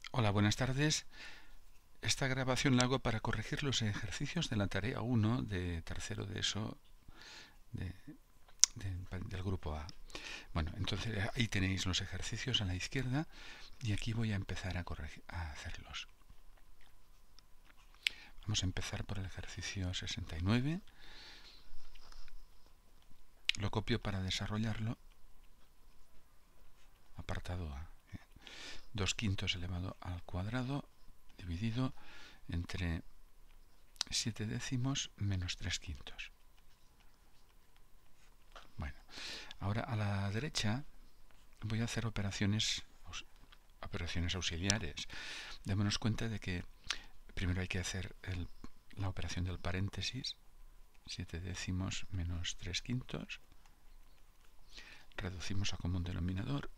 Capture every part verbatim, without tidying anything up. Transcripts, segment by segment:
Hola, buenas tardes. Esta grabación la hago para corregir los ejercicios de la tarea uno de tercero de eso de, de, del grupo A. Bueno, entonces ahí tenéis los ejercicios a la izquierda y aquí voy a empezar a, corregir, a hacerlos. Vamos a empezar por el ejercicio sesenta y nueve. Lo copio para desarrollarlo. Apartado A. dos quintos elevado al cuadrado dividido entre siete décimos menos tres quintos. Bueno, ahora a la derecha voy a hacer operaciones, operaciones auxiliares. Démonos cuenta de que primero hay que hacer el, la operación del paréntesis, siete décimos menos tres quintos. Reducimos a común denominador.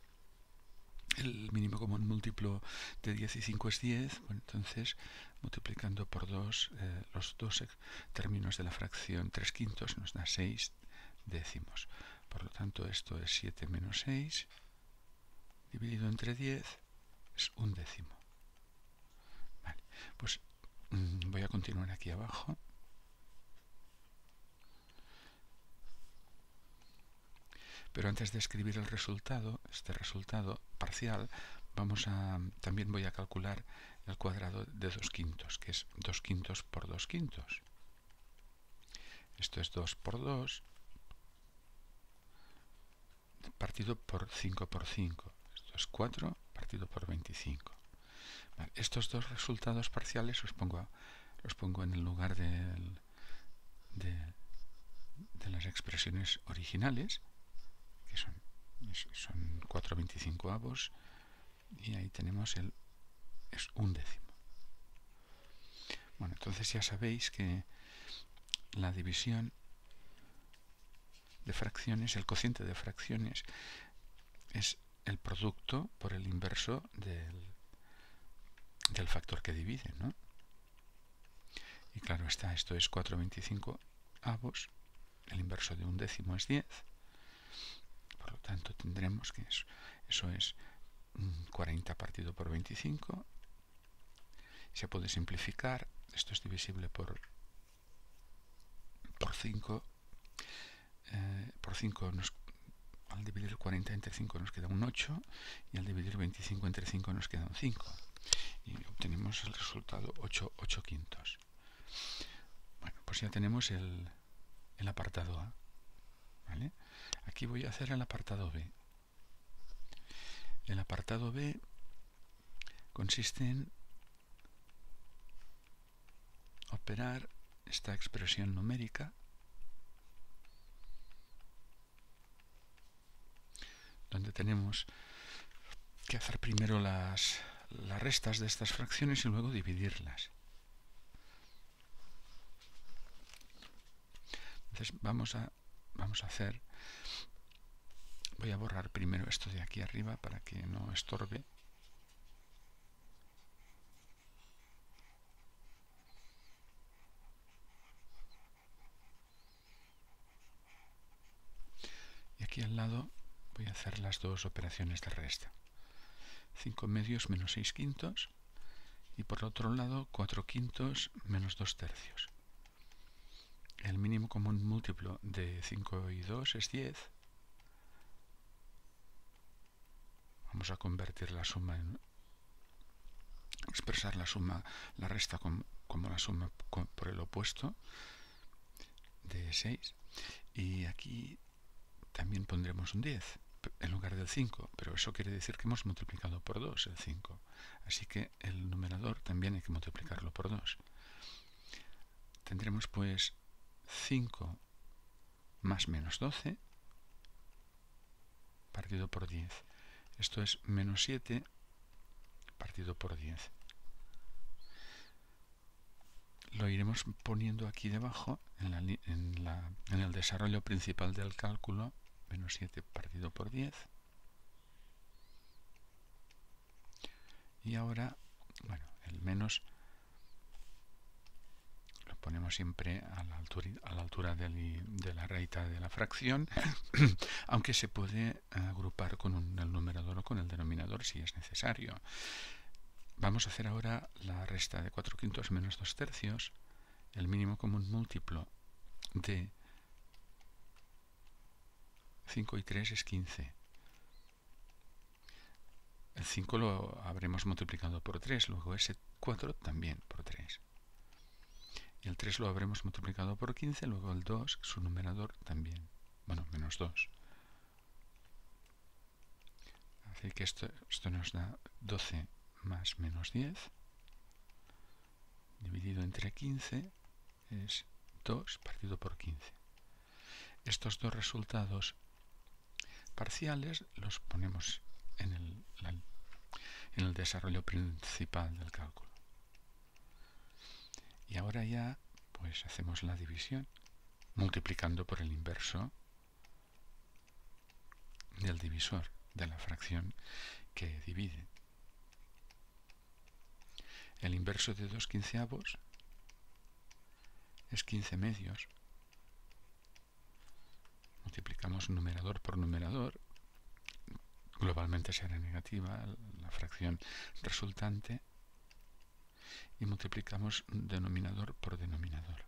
El mínimo común múltiplo de diez y cinco es diez, bueno, entonces multiplicando por dos eh, los dos términos de la fracción tres quintos nos da seis décimos. Por lo tanto, esto es siete menos seis, dividido entre diez, es un décimo. Vale, pues mmm, voy a continuar aquí abajo. Pero antes de escribir el resultado, este resultado parcial, vamos a, también voy a calcular el cuadrado de dos quintos, que es dos quintos por dos quintos. Esto es dos por dos, partido por cinco por cinco. Esto es cuatro partido por veinticinco. Vale, estos dos resultados parciales los pongo, los pongo en el lugar del, de, de las expresiones originales, que son, son cuatro veinticincoavos, y ahí tenemos el es un décimo. Bueno, entonces ya sabéis que la división de fracciones, el cociente de fracciones, es el producto por el inverso del, del factor que divide, ¿no? Y claro está, esto es cuatro veinticincoavos, el inverso de un décimo es diez, por lo tanto tendremos que eso, eso es cuarenta partido por veinticinco. Se puede simplificar, esto es divisible por, por cinco, eh, por cinco nos, al dividir cuarenta entre cinco nos queda un ocho, y al dividir veinticinco entre cinco nos queda un cinco, y obtenemos el resultado ocho, ocho quintos. Bueno, pues ya tenemos el, el apartado A, ¿vale? Aquí voy a hacer el apartado B. El apartado B consiste en operar esta expresión numérica donde tenemos que hacer primero las, las restas de estas fracciones y luego dividirlas. Entonces vamos a, vamos a hacer, voy a borrar primero esto de aquí arriba para que no estorbe. Y aquí al lado voy a hacer las dos operaciones de resta. cinco medios menos seis quintos, y por otro lado cuatro quintos menos dos tercios. El mínimo común múltiplo de cinco y dos es diez. Vamos a convertir la suma en, expresar la suma, la resta como, como la suma con, por el opuesto de seis, y aquí también pondremos un diez en lugar del cinco, pero eso quiere decir que hemos multiplicado por dos el cinco, así que el numerador también hay que multiplicarlo por dos. Tendremos pues cinco más menos doce partido por diez. Esto es menos siete partido por diez. Lo iremos poniendo aquí debajo en, la, en, la, en el desarrollo principal del cálculo. Menos siete partido por diez. Y ahora, bueno, el menos lo ponemos siempre a la altura, a la altura de, de la raíz de la fracción, aunque se puede agrupar con un, el numerador o con el denominador si es necesario. vamos a hacer ahora la resta de cuatro quintos menos dos tercios. El mínimo común múltiplo de cinco y tres es quince. El cinco lo habremos multiplicado por tres, luego ese cuatro también por tres. Y el tres lo habremos multiplicado por quince, luego el dos, su numerador también. Bueno, menos dos. Así que esto, esto nos da doce más menos diez, dividido entre quince, es dos partido por quince. Estos dos resultados parciales los ponemos en el, la, en el desarrollo principal del cálculo. Y ahora ya pues hacemos la división multiplicando por el inverso del divisor de la fracción que divide. El inverso de dos quinceavos es quince medios. Multiplicamos numerador por numerador. Globalmente será negativa la fracción resultante. Y multiplicamos denominador por denominador.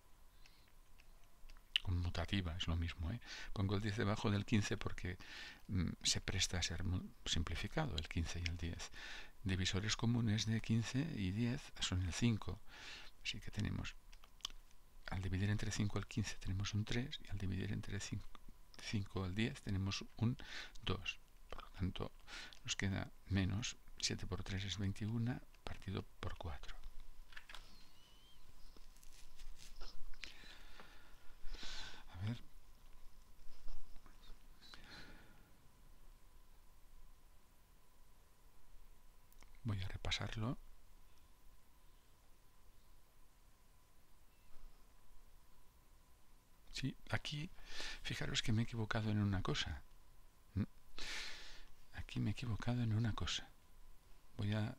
Conmutativa es lo mismo, ¿eh? Pongo el diez debajo del quince porque mm, se presta a ser simplificado, el quince y el diez. Divisores comunes de quince y diez son el cinco. Así que tenemos, al dividir entre cinco el quince tenemos un tres, y al dividir entre cinco el diez tenemos un dos. Por lo tanto, nos queda menos siete por tres es veintiuno, partido por cuatro. A ver. Voy a repasarlo. Sí, aquí, fijaros que me he equivocado en una cosa. Aquí me he equivocado en una cosa. Voy a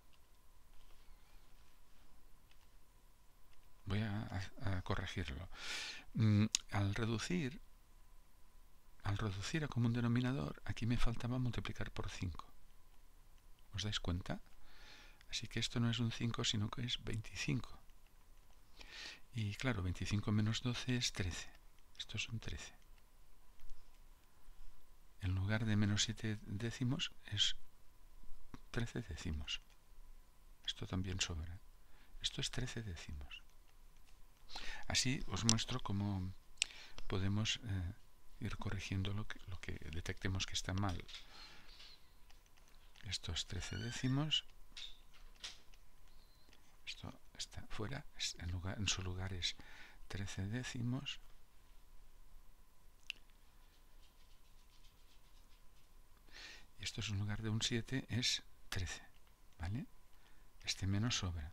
voy a, a, a corregirlo. Mm, al reducir al reducir a común denominador, aquí me faltaba multiplicar por cinco. ¿Os dais cuenta? Así que esto no es un cinco, sino que es veinticinco. Y claro, veinticinco menos doce es trece. Esto es un trece. En lugar de menos siete décimos es trece décimos. Esto también sobra. Esto es trece décimos. Así os muestro cómo podemos eh, ir corrigiendo lo que, lo que detectemos que está mal. Esto es trece décimos. Esto está fuera. En, lugar, en su lugar es trece décimos. Y esto es en lugar de un siete es trece. ¿Vale? Este menos sobra.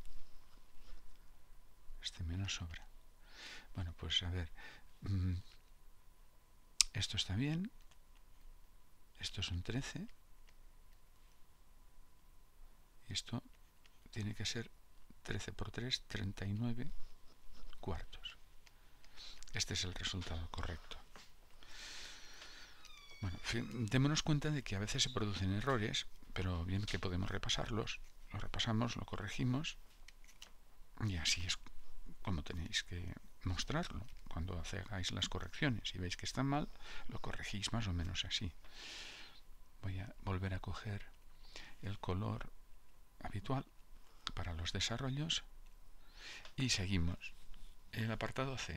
Este menos sobra. Bueno, pues a ver. Mmm, esto está bien. Estos son trece. Y esto tiene que ser trece por tres, treinta y nueve cuartos. Este es el resultado correcto. Bueno, démonos cuenta de que a veces se producen errores, pero bien que podemos repasarlos. Lo repasamos, lo corregimos. Y así es como tenéis que mostrarlo. Cuando hagáis las correcciones y veis que está mal, lo corregís más o menos así. Voy a volver a coger el color habitual para los desarrollos y seguimos. El apartado C.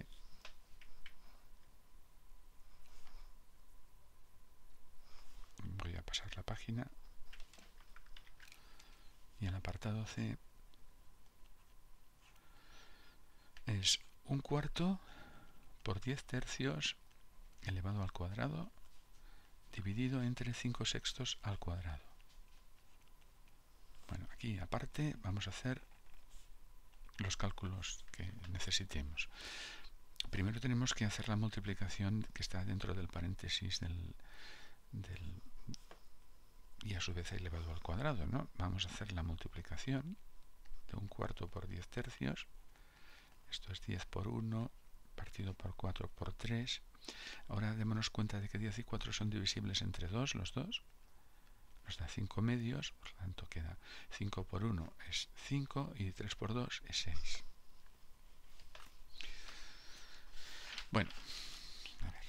Voy a pasar la página. Y el apartado C es un cuarto por diez tercios elevado al cuadrado dividido entre cinco sextos al cuadrado. Bueno, aquí aparte vamos a hacer los cálculos que necesitemos. Primero tenemos que hacer la multiplicación que está dentro del paréntesis del, del y a su vez elevado al cuadrado, ¿no? Vamos a hacer la multiplicación de un cuarto por diez tercios. Esto es diez por uno, partido por cuatro por tres. Ahora démonos cuenta de que diez y cuatro son divisibles entre dos, los dos. nos da cinco medios, por lo tanto queda cinco por uno es cinco y tres por dos es seis. Bueno, a ver.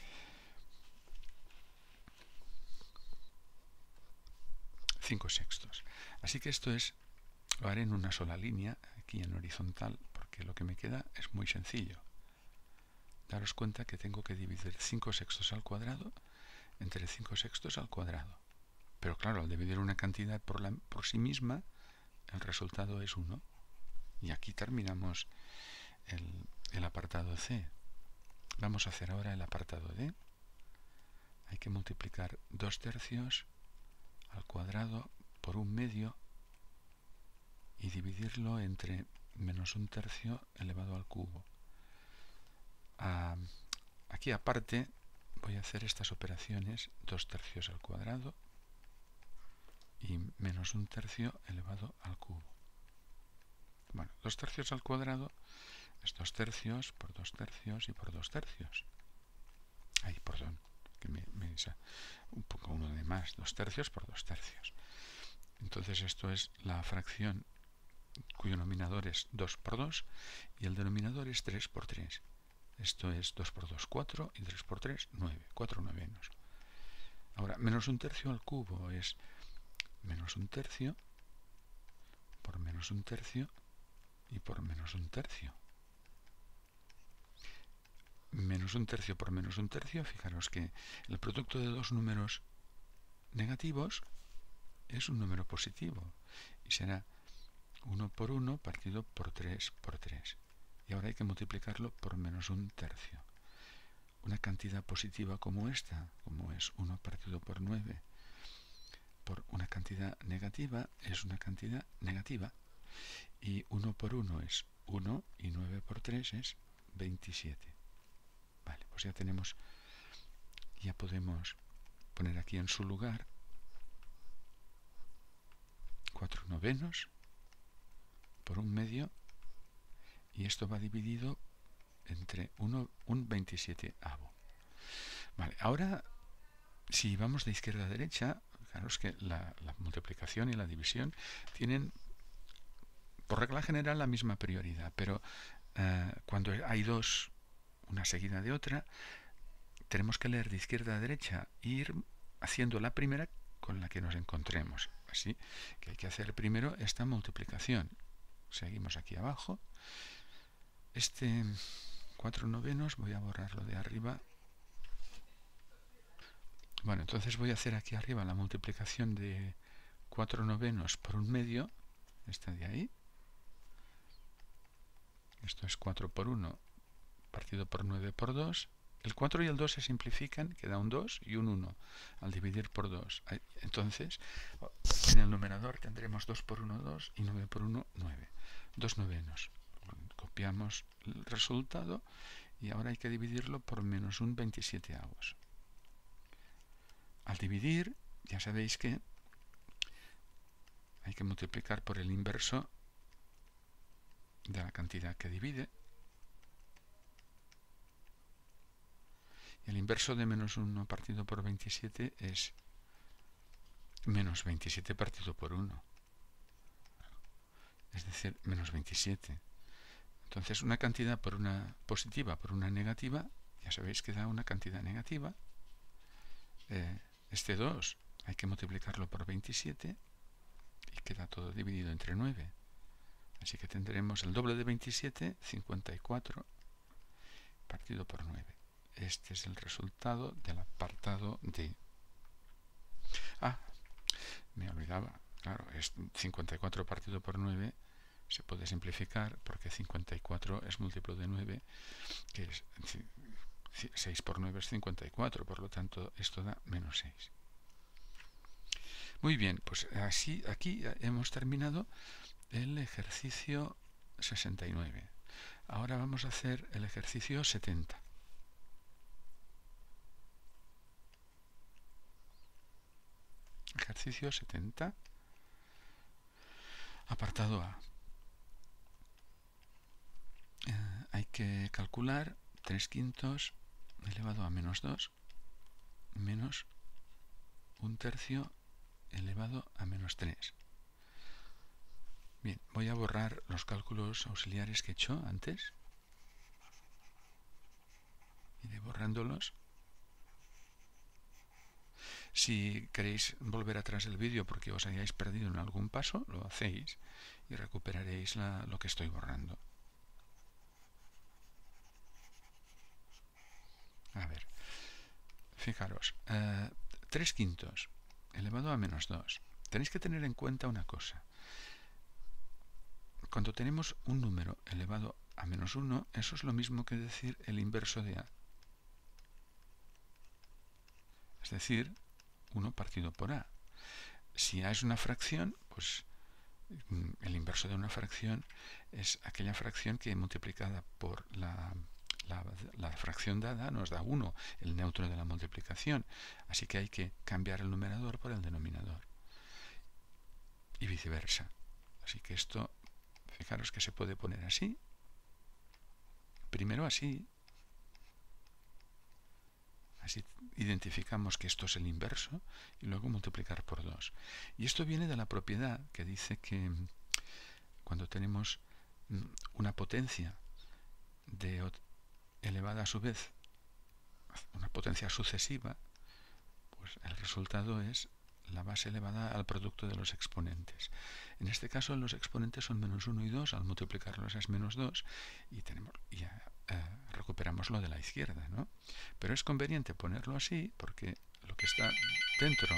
cinco sextos. Así que esto es, lo haré en una sola línea, aquí en horizontal, porque lo que me queda es muy sencillo. Daros cuenta que tengo que dividir cinco sextos al cuadrado entre cinco sextos al cuadrado. Pero claro, al dividir una cantidad por, la, por sí misma, el resultado es uno. Y aquí terminamos el, el apartado C. Vamos a hacer ahora el apartado D. Hay que multiplicar dos tercios al cuadrado por un medio y dividirlo entre menos un tercio elevado al cubo. Ah, aquí aparte voy a hacer estas operaciones: dos tercios al cuadrado y menos un tercio elevado al cubo. Bueno, dos tercios al cuadrado es dos tercios por dos tercios y por dos tercios. Ay, perdón, que me, me un poco uno de más. Dos tercios por dos tercios. Entonces esto es la fracción cuyo nominador es dos por dos y el denominador es tres por tres. Esto es dos por dos, cuatro, y tres por tres, nueve. cuatro novenos. Ahora, menos un tercio al cubo es menos un tercio por menos un tercio y por menos un tercio. Menos un tercio por menos un tercio, fijaros que el producto de dos números negativos es un número positivo y será uno por uno partido por tres por tres. Y ahora hay que multiplicarlo por menos un tercio. Una cantidad positiva como esta, como es uno partido por nueve, por una cantidad negativa, es una cantidad negativa. Y uno por uno es uno y nueve por tres es veintisiete. Vale, pues ya tenemos, ya podemos poner aquí en su lugar cuatro novenos por un medio, y esto va dividido entre uno, un veintisiete-avo. Vale, ahora si vamos de izquierda a derecha, claro, es que la, la multiplicación y la división tienen por regla general la misma prioridad, pero eh, cuando hay dos, una seguida de otra, tenemos que leer de izquierda a derecha e ir haciendo la primera con la que nos encontremos. Así que hay que hacer primero esta multiplicación. Seguimos aquí abajo. Este cuatro novenos voy a borrarlo de arriba. Bueno, entonces voy a hacer aquí arriba la multiplicación de cuatro novenos por un medio. Esta de ahí. Esto es cuatro por uno partido por nueve por dos. El cuatro y el dos se simplifican, queda un dos y un uno al dividir por dos. Entonces, en el numerador tendremos dos por uno, dos, y nueve por uno, nueve. dos novenos. Copiamos el resultado y ahora hay que dividirlo por menos un veintisiete-avos. Al dividir, ya sabéis que hay que multiplicar por el inverso de la cantidad que divide. El inverso de menos uno partido por veintisiete es menos veintisiete partido por uno. Es decir, menos veintisiete. Entonces, una cantidad por una positiva por una negativa, ya sabéis que da una cantidad negativa. Eh, este dos hay que multiplicarlo por veintisiete y queda todo dividido entre nueve. Así que tendremos el doble de veintisiete, cincuenta y cuatro, partido por nueve. Este es el resultado del apartado D. Ah, me olvidaba. Claro, es cincuenta y cuatro partido por nueve se puede simplificar porque cincuenta y cuatro es múltiplo de nueve, que es seis por nueve es cincuenta y cuatro, por lo tanto esto da menos seis. Muy bien, pues así aquí hemos terminado el ejercicio sesenta y nueve. Ahora vamos a hacer el ejercicio setenta. Ejercicio setenta, apartado A. Eh, hay que calcular tres quintos elevado a menos dos menos un tercio elevado a menos tres. Bien, voy a borrar los cálculos auxiliares que he hecho antes. Iré borrándolos. Si queréis volver atrás del vídeo porque os hayáis perdido en algún paso, lo hacéis y recuperaréis la, lo que estoy borrando. A ver, fijaros, eh, tres quintos elevado a menos dos. Tenéis que tener en cuenta una cosa. Cuando tenemos un número elevado a menos uno, eso es lo mismo que decir el inverso de A. Es decir, uno partido por A. Si A es una fracción, pues el inverso de una fracción es aquella fracción que multiplicada por la, la, la fracción dada nos da uno, el neutro de la multiplicación. Así que hay que cambiar el numerador por el denominador. Y viceversa. Así que esto, fijaros que se puede poner así. Primero así. Así identificamos que esto es el inverso y luego multiplicar por dos. Y esto viene de la propiedad que dice que cuando tenemos una potencia de elevada a su vez, una potencia sucesiva, pues el resultado es la base elevada al producto de los exponentes. En este caso los exponentes son menos uno y dos, al multiplicarlos es menos dos y tenemos ya eh, recuperamos lo de la izquierda, ¿no? Pero es conveniente ponerlo así porque lo que está dentro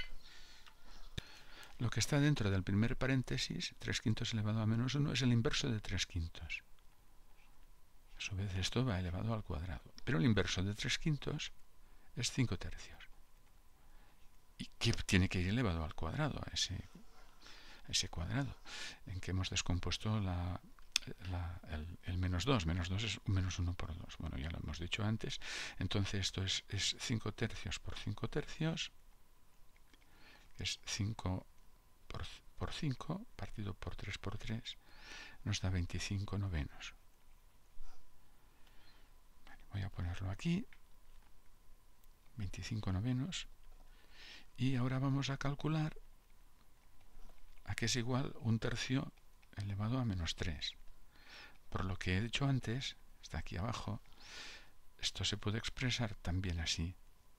lo que está dentro del primer paréntesis, tres quintos elevado a menos uno, es el inverso de tres quintos. A su vez esto va elevado al cuadrado. Pero el inverso de tres quintos es cinco tercios. ¿Y qué tiene que ir elevado al cuadrado? A ese, a ese cuadrado en que hemos descompuesto la, la, el, el menos dos. Menos dos es menos uno por dos. Bueno, ya lo hemos dicho antes. Entonces esto es, es cinco tercios por cinco tercios. Es cinco por, por cinco partido por tres por tres. Nos da veinticinco novenos. Vale, voy a ponerlo aquí. veinticinco novenos. Y ahora vamos a calcular a qué es igual un tercio elevado a menos tres. Por lo que he dicho antes, está aquí abajo, esto se puede expresar también así.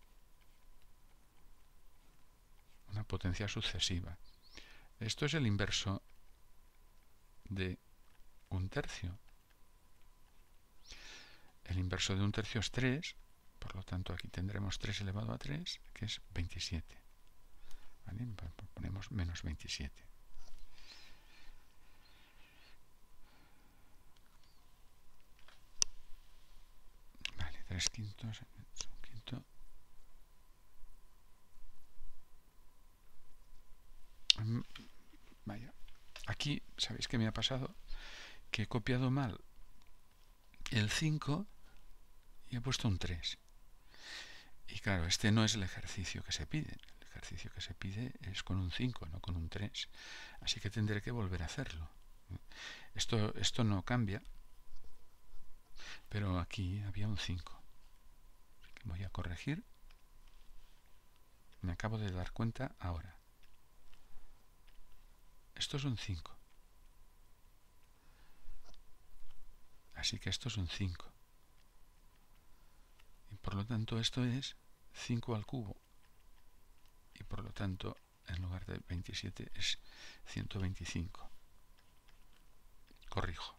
Una potencia sucesiva. Esto es el inverso de un tercio. El inverso de un tercio es tres, por lo tanto aquí tendremos tres elevado a tres, que es veintisiete. ¿Vale? Ponemos menos veintisiete. Vale, tres quintos, un quinto. Vaya, aquí, ¿sabéis qué me ha pasado? Que he copiado mal el cinco y he puesto un tres. Y claro, este no es el ejercicio que se pide. El ejercicio que se pide es con un cinco, no con un tres. Así que tendré que volver a hacerlo. Esto, esto no cambia, pero aquí había un cinco. Voy a corregir. Me acabo de dar cuenta ahora. Esto es un cinco. Así que esto es un cinco. Y por lo tanto esto es cinco al cubo. Y por lo tanto, en lugar de veintisiete es ciento veinticinco. Corrijo.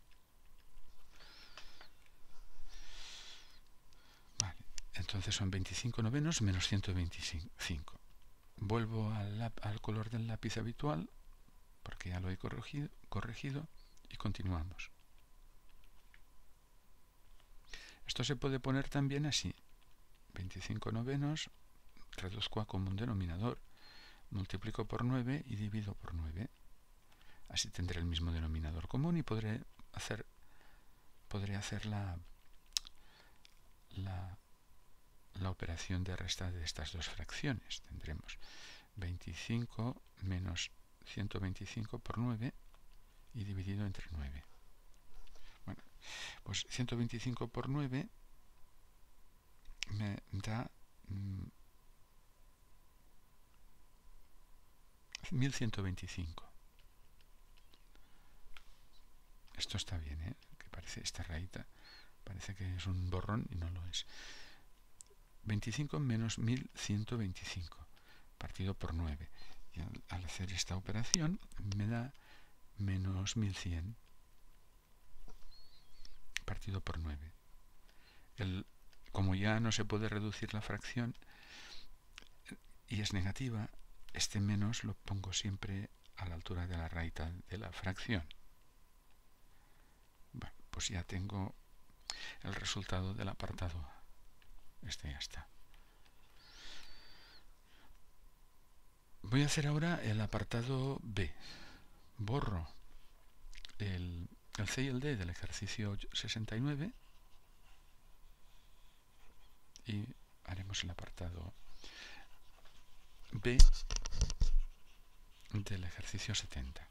Vale, entonces son veinticinco novenos menos ciento veinticinco. Vuelvo al, al color del lápiz habitual, porque ya lo he corregido, corregido, y continuamos. Esto se puede poner también así. veinticinco novenos, reduzco a común denominador, multiplico por nueve y divido por nueve. Así tendré el mismo denominador común y podré hacer, podré hacer la, la, la operación de resta de estas dos fracciones. Tendremos veinticinco menos ciento veinticinco por nueve y dividido entre nueve. Bueno, pues ciento veinticinco por nueve me da mmm, mil ciento veinticinco. Esto está bien, ¿eh? Que parece, esta rayita parece que es un borrón y no lo es. veinticinco menos mil ciento veinticinco partido por nueve. Y al, al hacer esta operación me da menos mil cien partido por nueve. El, como ya no se puede reducir la fracción y es negativa, este menos lo pongo siempre a la altura de la raíz de la fracción. Bueno, pues ya tengo el resultado del apartado A. Este ya está. Voy a hacer ahora el apartado B. Borro el, el C y el D del ejercicio sesenta y nueve y haremos el apartado B del ejercicio setenta.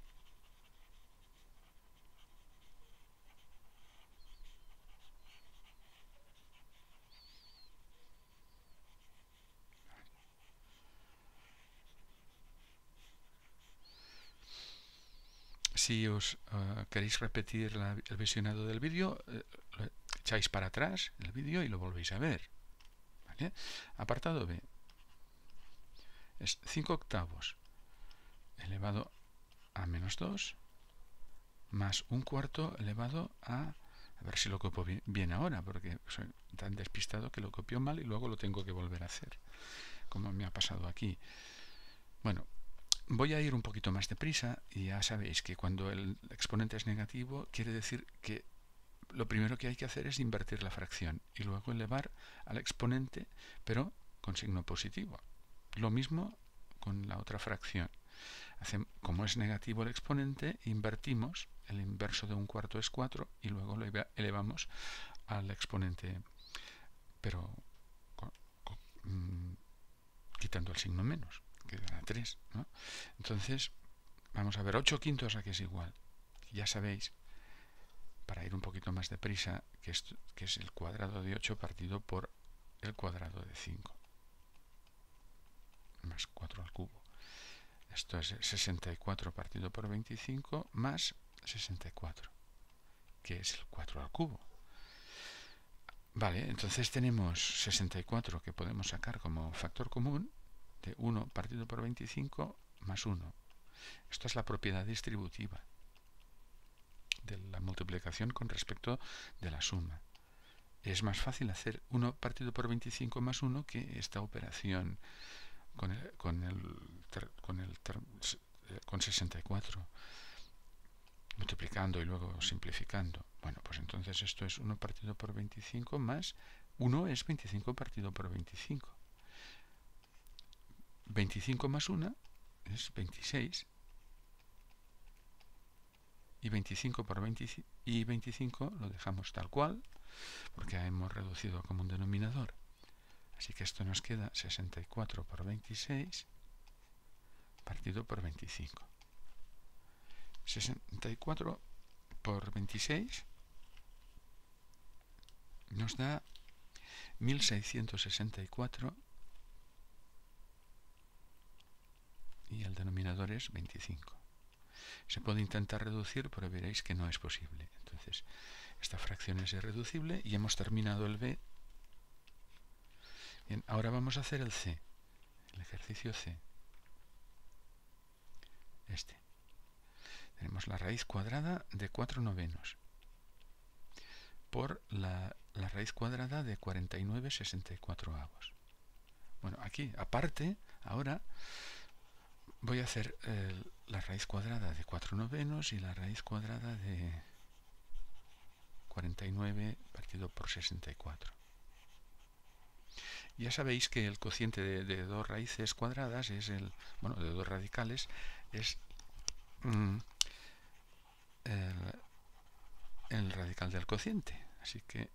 Si os uh, queréis repetir la, el visionado del vídeo, eh, lo echáis para atrás el vídeo y lo volvéis a ver. ¿Vale? Apartado B. Es cinco octavos elevado a menos dos más un cuarto elevado a... A ver si lo copio bien ahora, porque soy tan despistado que lo copio mal y luego lo tengo que volver a hacer, como me ha pasado aquí. Bueno, voy a ir un poquito más deprisa y ya sabéis que cuando el exponente es negativo quiere decir que lo primero que hay que hacer es invertir la fracción y luego elevar al exponente, pero con signo positivo. Lo mismo con la otra fracción. Como es negativo el exponente, invertimos, el inverso de un cuarto es cuatro y luego lo elevamos al exponente, pero con, con, mmm, quitando el signo menos, que da tres, ¿no? Entonces, vamos a ver, ocho quintos a que es igual. Ya sabéis, para ir un poquito más deprisa, que es, que es el cuadrado de ocho partido por el cuadrado de cinco, más cuatro al cubo. Esto es sesenta y cuatro partido por veinticinco más sesenta y cuatro, que es el cuatro al cubo. Vale, entonces tenemos sesenta y cuatro que podemos sacar como factor común de uno partido por veinticinco más uno. Esto es la propiedad distributiva de la multiplicación con respecto de la suma. Es más fácil hacer uno partido por veinticinco más uno que esta operación con el, con el, con el con sesenta y cuatro, multiplicando y luego simplificando. Bueno, pues entonces esto es uno partido por veinticinco más uno es veinticinco partido por veinticinco. veinticinco más uno es veintiséis. Y veinticinco por veinticinco, y veinticinco lo dejamos tal cual, porque hemos reducido a común denominador. Así que esto nos queda sesenta y cuatro por veintiséis partido por veinticinco. sesenta y cuatro por veintiséis nos da mil seiscientos sesenta y cuatro y el denominador es veinticinco. Se puede intentar reducir, pero veréis que no es posible. Entonces, esta fracción es irreducible y hemos terminado el B. Bien, ahora vamos a hacer el C, el ejercicio C. Este. Tenemos la raíz cuadrada de cuatro novenos por la, la raíz cuadrada de cuarenta y nueve sesenta y cuatro avos. Bueno, aquí, aparte, ahora voy a hacer eh, la raíz cuadrada de cuatro novenos y la raíz cuadrada de cuarenta y nueve partido por sesenta y cuatro. Ya sabéis que el cociente de, de dos raíces cuadradas es el, bueno, de dos radicales, es mm, el, el radical del cociente. Así que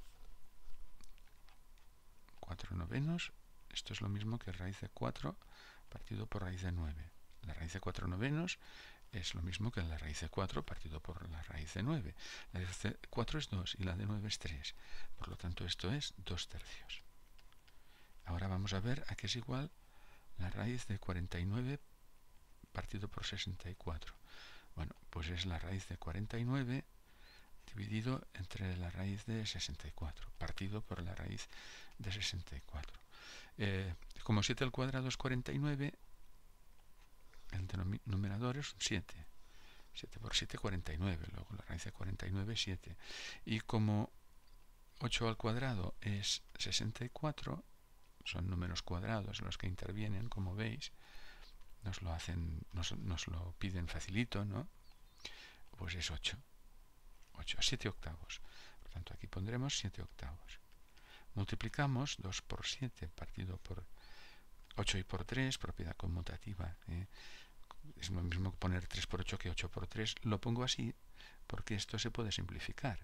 cuatro novenos, esto es lo mismo que raíz de cuatro partido por raíz de nueve. La raíz de cuatro novenos es lo mismo que la raíz de cuatro partido por la raíz de nueve. La raíz de cuatro es dos y la de nueve es tres. Por lo tanto, esto es dos tercios. Ahora vamos a ver a qué es igual la raíz de cuarenta y nueve partido por sesenta y cuatro. Bueno, pues es la raíz de cuarenta y nueve dividido entre la raíz de sesenta y cuatro, partido por la raíz de sesenta y cuatro. Eh, como siete al cuadrado es cuarenta y nueve, el denominador es un siete. siete por siete, cuarenta y nueve. Luego la raíz de cuarenta y nueve es siete. Y como ocho al cuadrado es sesenta y cuatro, son números cuadrados los que intervienen, como veis, nos lo hacen, nos, nos lo piden facilito, ¿no? Pues es ocho. ocho, siete octavos. Por tanto, aquí pondremos siete octavos. Multiplicamos dos por siete partido por ocho y por tres, propiedad conmutativa. ¿eh? Es lo mismo que poner tres por ocho que ocho por tres. Lo pongo así porque esto se puede simplificar.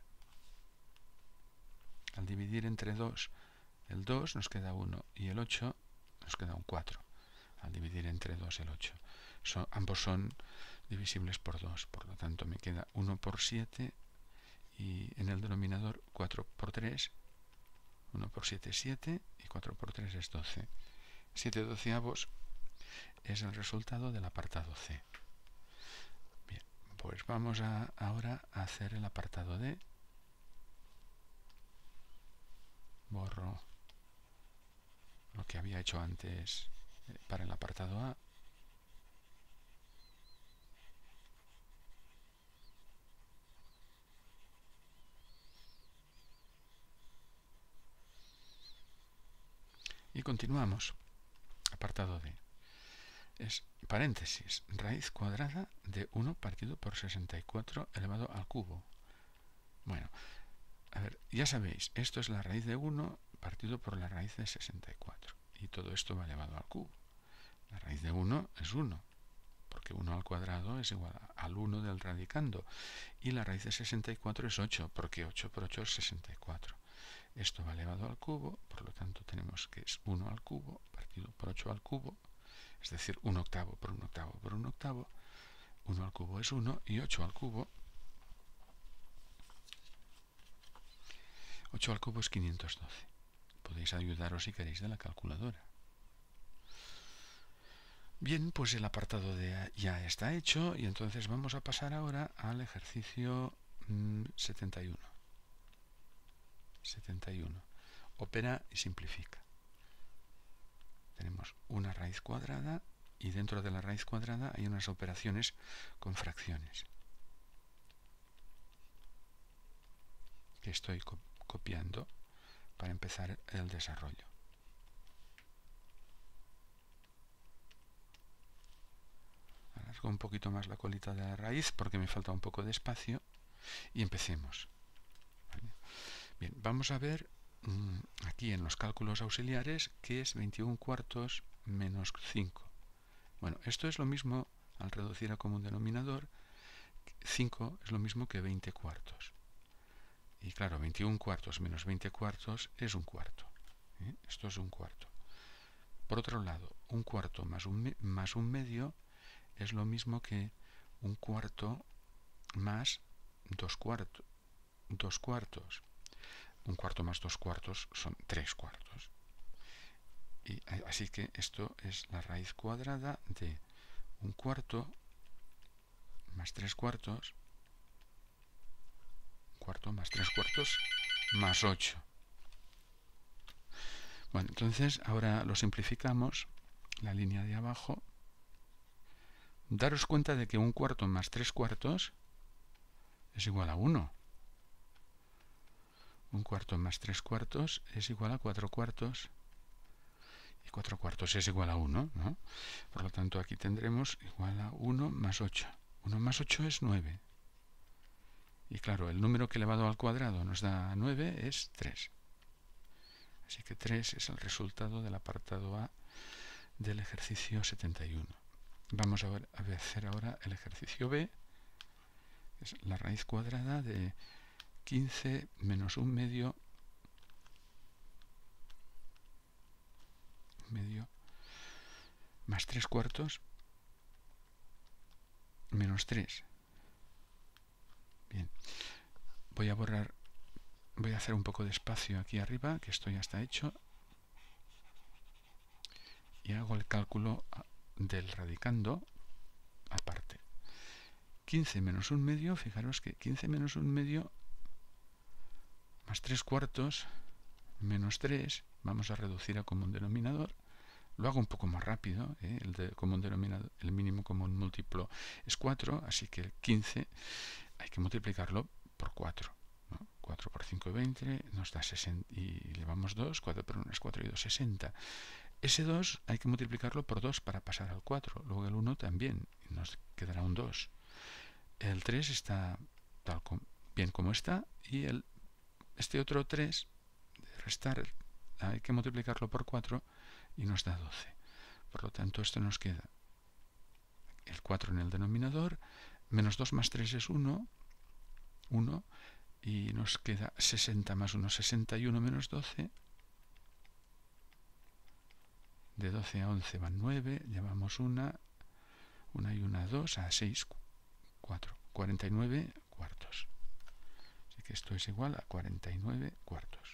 Al dividir entre dos, el dos nos queda uno y el ocho nos queda un cuatro. Al dividir entre dos el ocho. Son, ambos son divisibles por dos. Por lo tanto, me queda uno por siete y en el denominador cuatro por tres. uno por siete es siete y cuatro por tres es doce. siete doceavos es el resultado del apartado C. Bien, pues vamos a, ahora a hacer el apartado D. Borro lo que había hecho antes para el apartado A. Y continuamos. Apartado D. Es paréntesis, raíz cuadrada de uno partido por sesenta y cuatro elevado al cubo. Bueno, a ver, ya sabéis, esto es la raíz de uno partido por la raíz de sesenta y cuatro. Y todo esto va elevado al cubo. La raíz de uno es uno, porque uno al cuadrado es igual al uno del radicando. Y la raíz de sesenta y cuatro es ocho, porque ocho por ocho es sesenta y cuatro. Esto va elevado al cubo, por lo tanto tenemos que es uno al cubo partido por ocho al cubo, es decir, un octavo por un octavo por un octavo. uno al cubo es uno y ocho al cubo. ocho al cubo es quinientos doce. Podéis ayudaros si queréis de la calculadora. Bien, pues el apartado de ya está hecho y entonces vamos a pasar ahora al ejercicio mmm, setenta y uno. setenta y uno. Opera y simplifica. Tenemos una raíz cuadrada y dentro de la raíz cuadrada hay unas operaciones con fracciones que estoy co copiando para empezar el desarrollo. Alargo un poquito más la colita de la raíz porque me falta un poco de espacio y empecemos. ¿Vale? Bien, vamos a ver mmm, aquí en los cálculos auxiliares qué es veintiún cuartos menos cinco. Bueno, esto es lo mismo al reducir a común denominador. cinco es lo mismo que veinte cuartos. Y claro, veintiún cuartos menos veinte cuartos es un cuarto. ¿eh? Esto es un cuarto. Por otro lado, un cuarto más un, más un medio es lo mismo que un cuarto más dos cuartos. Dos cuartos. Un cuarto más dos cuartos son tres cuartos. Y así que esto es la raíz cuadrada de un cuarto más tres cuartos. Cuarto más tres cuartos más ocho. Bueno, entonces ahora lo simplificamos, la línea de abajo. Daros cuenta de que un cuarto más tres cuartos es igual a uno. Un cuarto más tres cuartos es igual a cuatro cuartos. Y cuatro cuartos es igual a uno, ¿no? Por lo tanto, aquí tendremos igual a uno más ocho. uno más ocho es nueve. Y claro, el número que elevado al cuadrado nos da nueve es tres. Así que tres es el resultado del apartado A del ejercicio setenta y uno. Vamos a, ver, a hacer ahora el ejercicio B, que es la raíz cuadrada de quince menos un medio, medio más tres cuartos menos tres. Bien, voy a borrar, voy a hacer un poco de espacio aquí arriba, que esto ya está hecho, y hago el cálculo del radicando. quince menos un medio, fijaros que quince menos un medio más tres cuartos menos tres, vamos a reducir a común denominador. Lo hago un poco más rápido, ¿eh? el, de común denominador, el mínimo común múltiplo es cuatro, así que el quince hay que multiplicarlo por cuatro. ¿no? cuatro por cinco, veinte, nos da sesenta, y llevamos dos, cuatro por uno es cuatro y dos, sesenta. Ese dos hay que multiplicarlo por dos para pasar al cuatro, luego el uno también, y nos quedará un dos. El tres está tal como, bien como está, y el, este otro tres, de restar, hay que multiplicarlo por cuatro, y nos da doce. Por lo tanto, esto nos queda el cuatro en el denominador, menos dos más tres es uno, uno, y nos queda sesenta más uno, sesenta y uno menos doce. De doce a once van nueve, llevamos una, una y una, dos, a seis, cuatro, cuarenta y nueve cuartos. Así que esto es igual a cuarenta y nueve cuartos.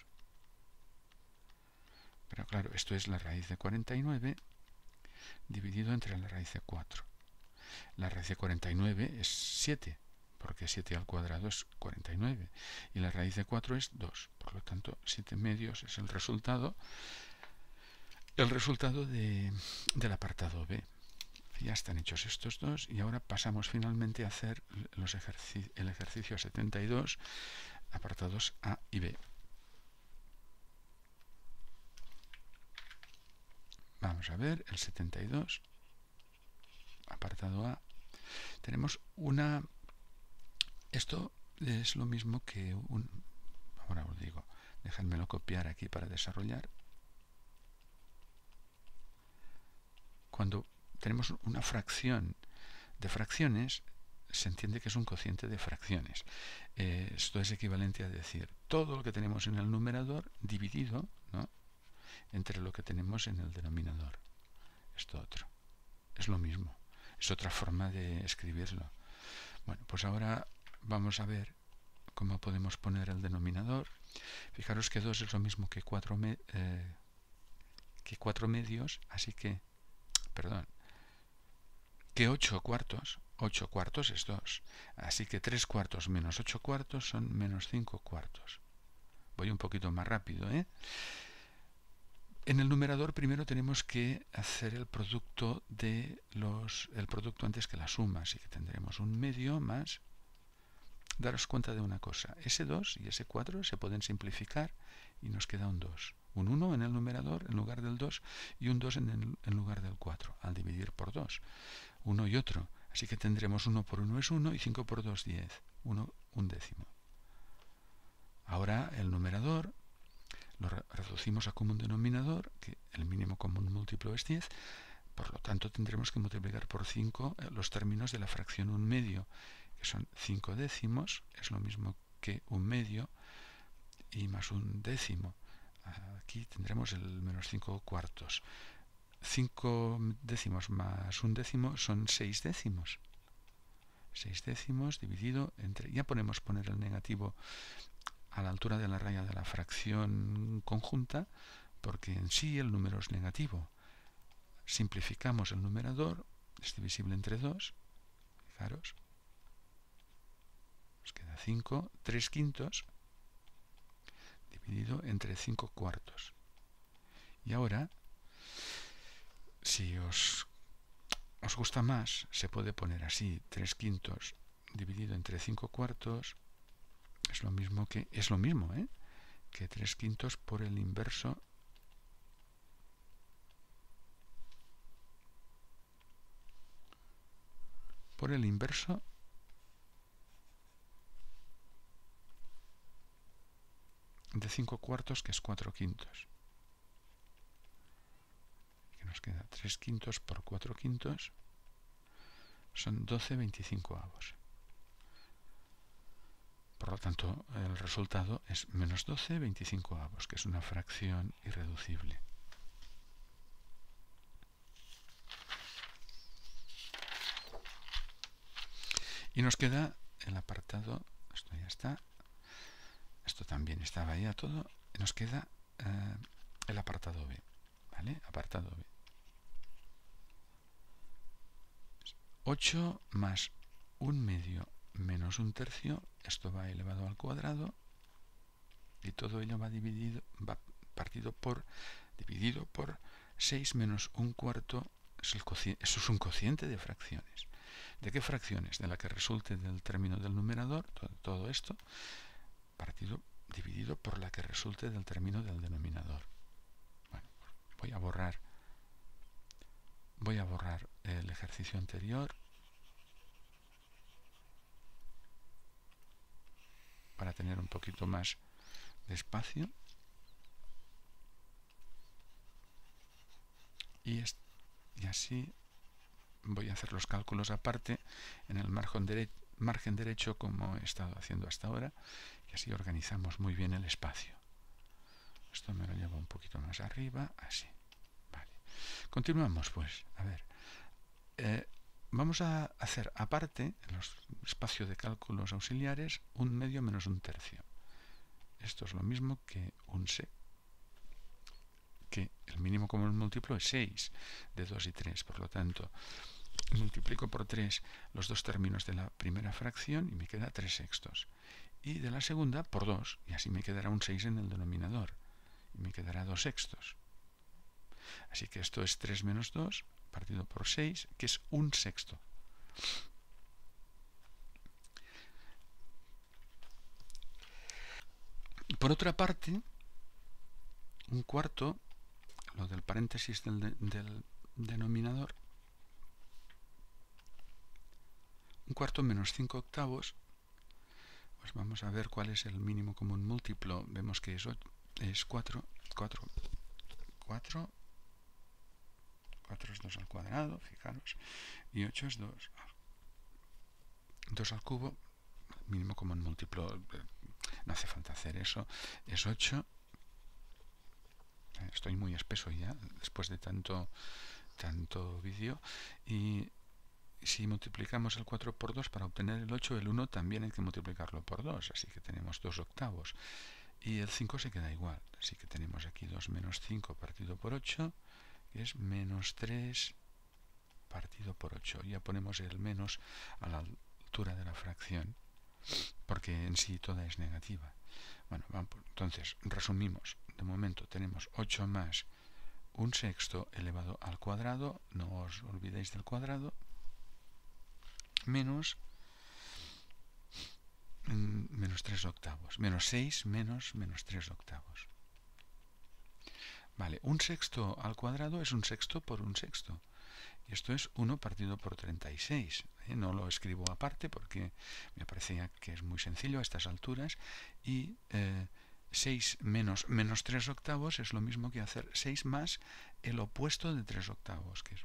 Pero claro, esto es la raíz de cuarenta y nueve dividido entre la raíz de cuatro. La raíz de cuarenta y nueve es siete, porque siete al cuadrado es cuarenta y nueve. Y la raíz de cuatro es dos. Por lo tanto, siete medios es el resultado, el resultado de, del apartado B. Ya están hechos estos dos y ahora pasamos finalmente a hacer los ejerci el ejercicio setenta y dos, apartados A y B. Vamos a ver el setenta y dos, apartado A. Tenemos una... Esto es lo mismo que un... Ahora os digo, déjenmelo copiar aquí para desarrollar. Cuando tenemos una fracción de fracciones, se entiende que es un cociente de fracciones. Eh, esto es equivalente a decir todo lo que tenemos en el numerador dividido, ¿no?, entre lo que tenemos en el denominador. Esto otro. Es lo mismo. Es otra forma de escribirlo. Bueno, pues ahora vamos a ver cómo podemos poner el denominador. Fijaros que dos es lo mismo que cuatro, me, eh, que cuatro medios, así que, perdón, que ocho cuartos. ocho cuartos es dos. Así que tres cuartos menos ocho cuartos son menos cinco cuartos. Voy un poquito más rápido, ¿eh? En el numerador primero tenemos que hacer el producto de los el producto antes que la suma, así que tendremos un medio más. Daros cuenta de una cosa, ese dos y ese cuatro se pueden simplificar y nos queda un dos. Un uno en el numerador en lugar del dos y un dos en, el, en lugar del cuatro, al dividir por dos. Uno y otro. Así que tendremos uno por uno es uno y cinco por dos, diez. uno, un décimo. Ahora el numerador lo reducimos a común denominador, que el mínimo común múltiplo es diez, por lo tanto tendremos que multiplicar por cinco los términos de la fracción un medio, que son cinco décimos, es lo mismo que un medio, y más un décimo. Aquí tendremos el menos cinco cuartos. cinco décimos más un décimo son seis décimos. seis décimos dividido entre... Ya podemos poner el negativo a la altura de la raya de la fracción conjunta, porque en sí el número es negativo. Simplificamos el numerador, es divisible entre dos, fijaros, nos queda cinco, tres quintos, dividido entre cinco cuartos. Y ahora, si os, os gusta más, se puede poner así, tres quintos dividido entre cinco cuartos, es lo mismo que, es lo mismo, ¿eh?, que tres quintos por el inverso por el inverso de cinco cuartos, que es cuatro quintos. Que nos queda tres quintos por cuatro quintos, son doce veinticincoavos. Por lo tanto, el resultado es menos doce veinticincoavos, que es una fracción irreducible. Y nos queda el apartado, esto ya está, esto también estaba ya todo, nos queda eh, el apartado B, ¿vale? Apartado B. ocho más un medio menos un tercio, esto va elevado al cuadrado, y todo ello va dividido, va partido por, dividido por seis menos un cuarto, es el cociente, eso es un cociente de fracciones. ¿De qué fracciones? De la que resulte del término del numerador, todo, todo esto, partido, dividido por la que resulte del término del denominador. Bueno, voy a borrar, voy a borrar el ejercicio anterior para tener un poquito más de espacio. Y, es, y así voy a hacer los cálculos aparte en el margen, dere, margen derecho como he estado haciendo hasta ahora, y así organizamos muy bien el espacio. Esto me lo llevo un poquito más arriba, así. Vale. Continuamos pues. A ver. Eh, vamos a hacer aparte, en los espacios de cálculos auxiliares, un medio menos un tercio. Esto es lo mismo que un se que el mínimo común múltiplo es seis, de dos y tres, por lo tanto multiplico por tres los dos términos de la primera fracción y me queda tres sextos, y de la segunda por dos, y así me quedará un seis en el denominador, y me quedará dos sextos. Así que esto es tres menos dos partido por seis, que es un sexto. Por otra parte, un cuarto, lo del paréntesis del, de, del denominador, un cuarto menos cinco octavos, pues vamos a ver cuál es el mínimo común múltiplo. Vemos que es, es cuatro, cuatro, cuatro, cuatro es dos al cuadrado, fijaros, y ocho es dos. dos al cubo, mínimo común múltiplo, no hace falta hacer eso, es ocho. Estoy muy espeso ya, después de tanto, tanto vídeo, y si multiplicamos el cuatro por dos para obtener el ocho, el uno también hay que multiplicarlo por dos, así que tenemos dos octavos. Y el cinco se queda igual, así que tenemos aquí dos menos cinco partido por ocho, que es menos tres partido por ocho. Ya ponemos el menos a la altura de la fracción, porque en sí toda es negativa. Bueno, vamos, entonces resumimos. De momento tenemos ocho más un sexto elevado al cuadrado, no os olvidéis del cuadrado, menos menos tres octavos, menos seis menos menos tres octavos. Vale, un sexto al cuadrado es un sexto por un sexto. Y esto es uno partido por treinta y seis. ¿eh? No lo escribo aparte porque me parecía que es muy sencillo a estas alturas. Y eh, seis menos menos tres octavos es lo mismo que hacer seis más el opuesto de tres octavos, que es,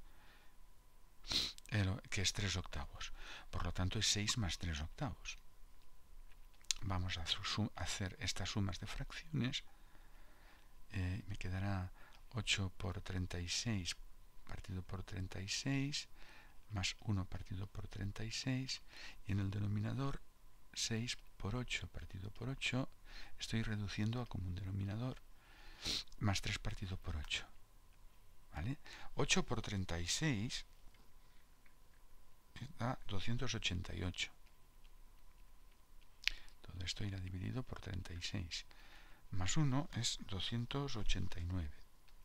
el, que es tres octavos. Por lo tanto es seis más tres octavos. Vamos a hacer estas sumas de fracciones. Eh, me quedará ocho por treinta y seis partido por treinta y seis, más uno partido por treinta y seis, y en el denominador seis por ocho partido por ocho, estoy reduciendo a como un denominador, más tres partido por ocho. ¿Vale? ocho por treinta y seis da doscientos ochenta y ocho. Todo esto irá dividido por treinta y seis. Más uno es doscientos ochenta y nueve.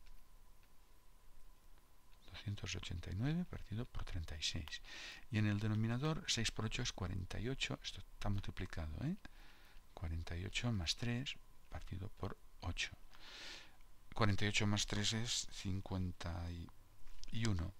doscientos ochenta y nueve partido por treinta y seis. Y en el denominador seis por ocho es cuarenta y ocho. Esto está multiplicado, ¿eh? cuarenta y ocho más tres partido por ocho. cuarenta y ocho más tres es cincuenta y uno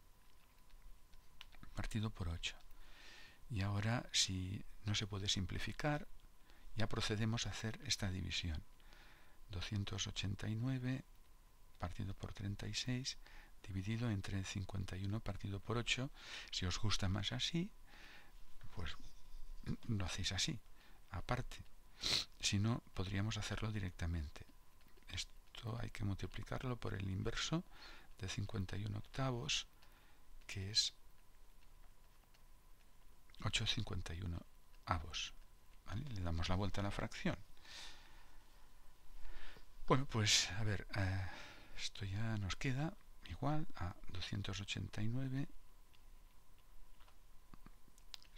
partido por ocho. Y ahora, si no se puede simplificar, ya procedemos a hacer esta división. doscientos ochenta y nueve partido por treinta y seis dividido entre cincuenta y uno partido por ocho. Si os gusta más así, pues lo hacéis así, aparte. Si no, podríamos hacerlo directamente. Esto hay que multiplicarlo por el inverso de cincuenta y uno octavos, que es ocho cincuenta y uno avos. ¿Vale? Le damos la vuelta a la fracción. Bueno, pues a ver, eh, esto ya nos queda igual a doscientos ochenta y nueve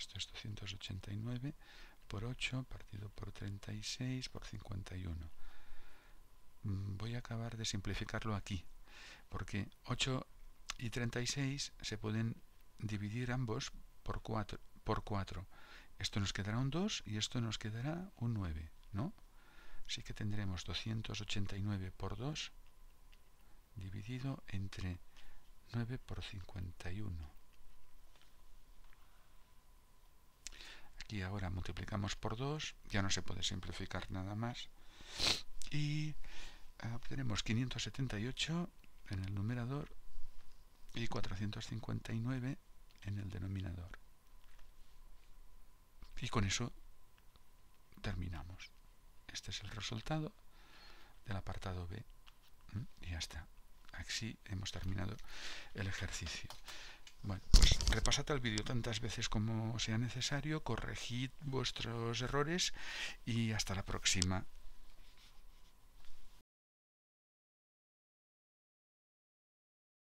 ochenta y nueve por ocho partido por treinta y seis por cincuenta y uno. Voy a acabar de simplificarlo aquí, porque ocho y treinta y seis se pueden dividir ambos por cuatro, por cuatro. Esto nos quedará un dos y esto nos quedará un nueve, ¿no? Así que tendremos doscientos ochenta y nueve por dos dividido entre nueve por cincuenta y uno. Aquí ahora multiplicamos por dos, ya no se puede simplificar nada más. Y obtenemos quinientos setenta y ocho en el numerador y cuatrocientos cincuenta y nueve en el denominador. Y con eso terminamos. Este es el resultado del apartado B. Y ya está. Así hemos terminado el ejercicio. Bueno, pues repasad el vídeo tantas veces como sea necesario, corregid vuestros errores y hasta la próxima.